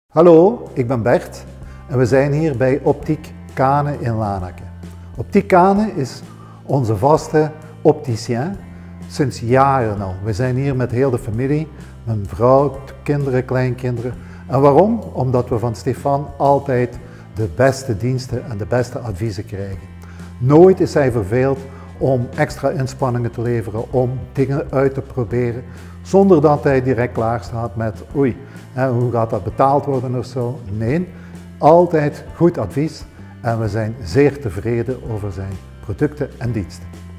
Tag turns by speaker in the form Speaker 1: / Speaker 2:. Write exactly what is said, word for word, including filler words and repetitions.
Speaker 1: Hallo, ik ben Bert en we zijn hier bij Optiek Kane in Lanaken. Optiek Kane is onze vaste opticien sinds jaren al. We zijn hier met heel de familie, mijn vrouw, kinderen, kleinkinderen. En waarom? Omdat we van Stefan altijd de beste diensten en de beste adviezen krijgen. Nooit is hij verveeld om extra inspanningen te leveren, om dingen uit te proberen, zonder dat hij direct klaar staat met oei, hè, hoe gaat dat betaald worden of zo. Nee, altijd goed advies en we zijn zeer tevreden over zijn producten en diensten.